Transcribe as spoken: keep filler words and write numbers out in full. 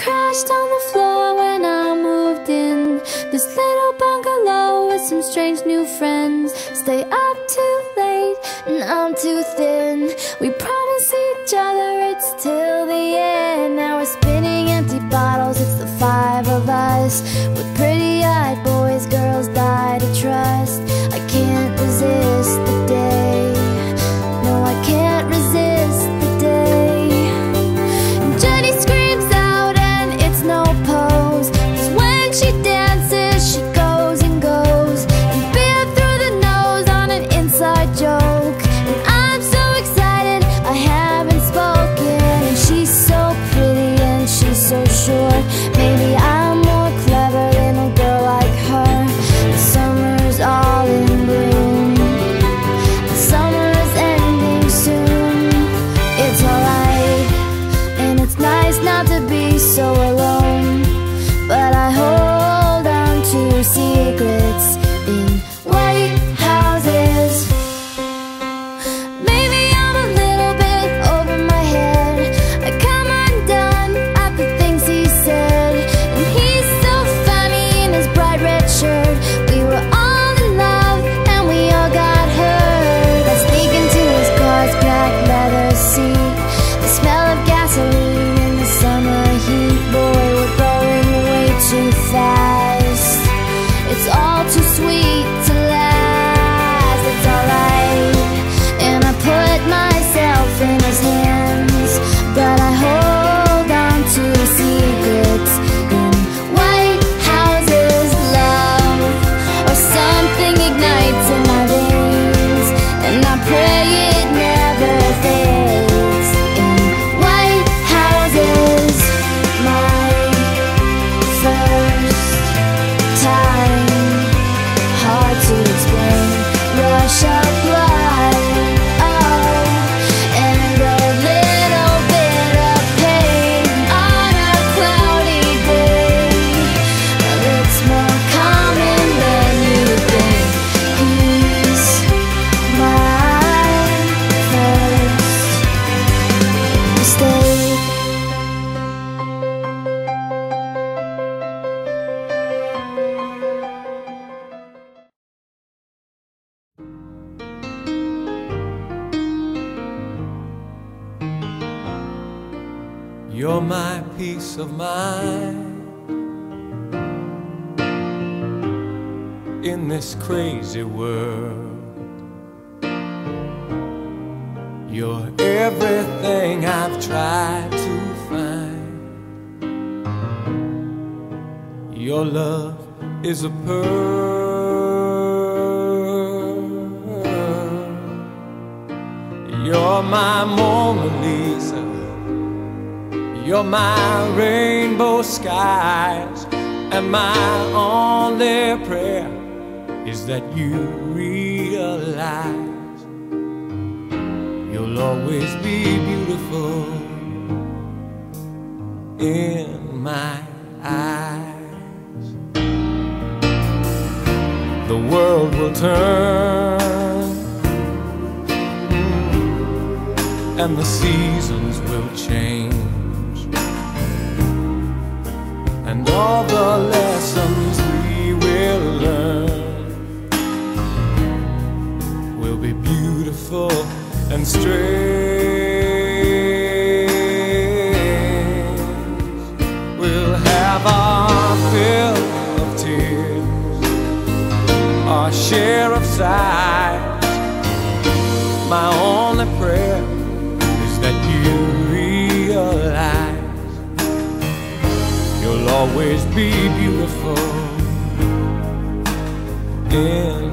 crashed on the floor when I moved in this little bungalow with some strange new friends. Stay up too late and I'm too thin. We promise each other it's till the end. Now we're spinning empty bottles, it's the five of us, with pretty-eyed boys, girls die to trust. I can't resist the day, no I can't resist the day. And Jenny screams out and it's no pose, 'cause when she dances she goes and goes, and beer through the nose on an inside joke. And I'm so excited I haven't spoken, and she's so pretty and she's so sure. Maybe I'm more clever than a girl like her. The summer's all in bloom, the summer is ending soon. It's alright, and it's nice not to be so alone, but I hold on to secrets in white houses. Maybe I'm a little bit over my head. I come undone at the things he said, and he's so funny in his bright red shirt. We were all in love and we all got hurt. I sneak into his car's black leather seat, the smell of gasoline in the summer heat. Boy, we're going way too fast. It's all too sweet to last. It's alright, and I put myself in his hands, but I hold on to secrets in white houses. Love or something ignites in my veins, and I pray it never fades. In white houses, my first time, hard to explain, rush of blood, oh, and a little bit of pain on a cloudy day. It's more common than you think. He's my first mistake. You're my peace of mind in this crazy world. You're everything I've tried to find. Your love is a pearl. You're my Mona Lisa, you're my rainbow skies, and my only prayer is that you realize you'll always be beautiful in my eyes. The world will turn, and the seasons will change, and all the lessons we will learn will be beautiful and strange. We'll have our fill of tears, our share of sighs. My only prayer is that you realize you'll always be beautiful in